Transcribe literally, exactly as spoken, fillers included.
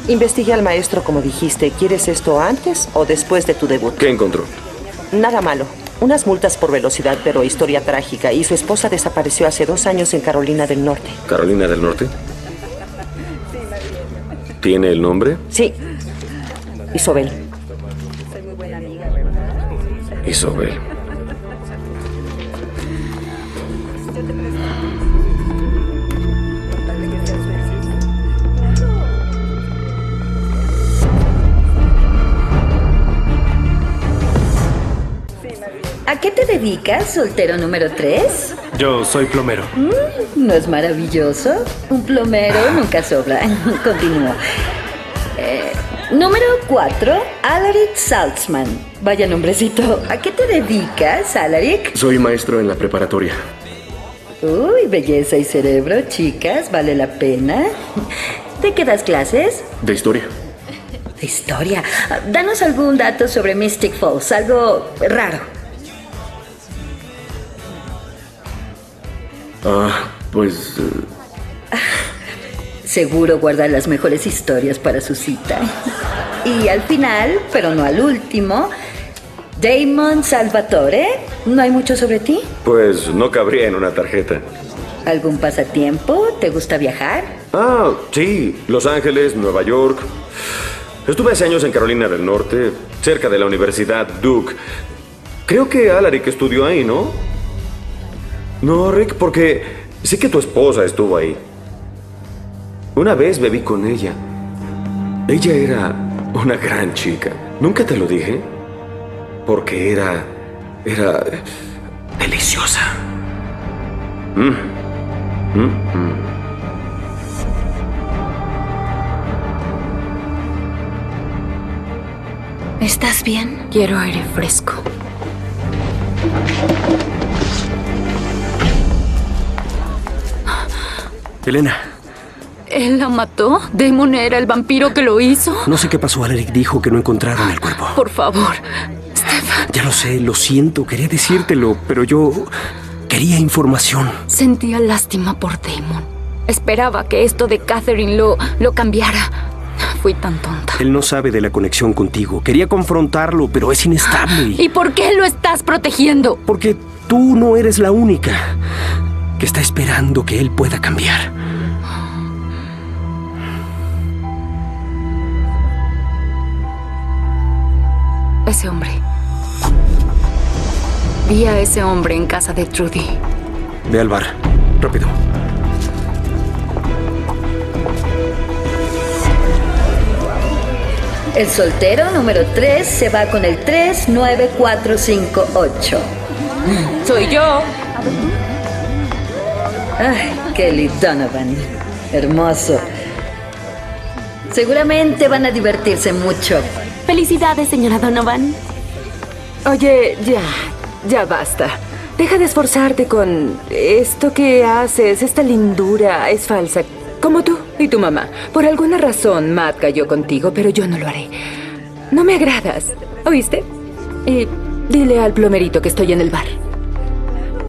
Investigué al maestro como dijiste. ¿Quieres esto antes o después de tu debut? ¿Qué encontró? Nada malo. Unas multas por velocidad, pero historia trágica. Y su esposa desapareció hace dos años en Carolina del Norte. ¿Carolina del Norte? ¿Tiene el nombre? Sí. Isobel. Isobel. ¿A qué te dedicas, soltero número tres? Yo soy plomero. Mm, ¿No es maravilloso? Un plomero nunca sobra. Continúo. Eh, número cuatro, Alaric Saltzman. Vaya nombrecito. ¿A qué te dedicas, Alaric? Soy maestro en la preparatoria. Uy, belleza y cerebro, chicas, vale la pena. ¿De qué das clases? De historia. De historia. Danos algún dato sobre Mystic Falls, algo raro. Ah, pues... Uh... Seguro guarda las mejores historias para su cita. Y al final, pero no al último, Damon Salvatore. ¿No hay mucho sobre ti? Pues no cabría en una tarjeta. ¿Algún pasatiempo? ¿Te gusta viajar? Ah, sí. Los Ángeles, Nueva York. Estuve hace años en Carolina del Norte, cerca de la Universidad Duke. Creo que Alaric estudió ahí, ¿no? No, Rick, porque sé que tu esposa estuvo ahí. Una vez bebí con ella. Ella era una gran chica. ¿Nunca te lo dije? Porque era... era... deliciosa. Mm. Mm, mm. ¿Estás bien? Quiero aire fresco. Elena. ¿Él la mató? ¿Damon era el vampiro que lo hizo? No sé qué pasó. Alaric dijo que no encontraron el cuerpo. Por favor, Stefan. Ya lo sé, lo siento. Quería decírtelo, pero yo quería información. Sentía lástima por Damon. Esperaba que esto de Catherine lo, lo cambiara. Fui tan tonta. Él no sabe de la conexión contigo. Quería confrontarlo, pero es inestable. ¿Y por qué lo estás protegiendo? Porque tú no eres la única que está esperando que él pueda cambiar. Ese hombre. Vi a ese hombre en casa de Trudy. Ve al bar. Rápido. El soltero número tres se va con el tres nueve cuatro cinco ocho. Soy yo. Ay, Kelly Donovan. Hermoso. Seguramente van a divertirse mucho. Felicidades, señora Donovan. Oye, ya, ya basta. Deja de esforzarte con esto que haces. Esta lindura es falsa. Como tú y tu mamá. Por alguna razón, Matt cayó contigo, pero yo no lo haré. No me agradas, ¿oíste? Y dile al plomerito que estoy en el bar.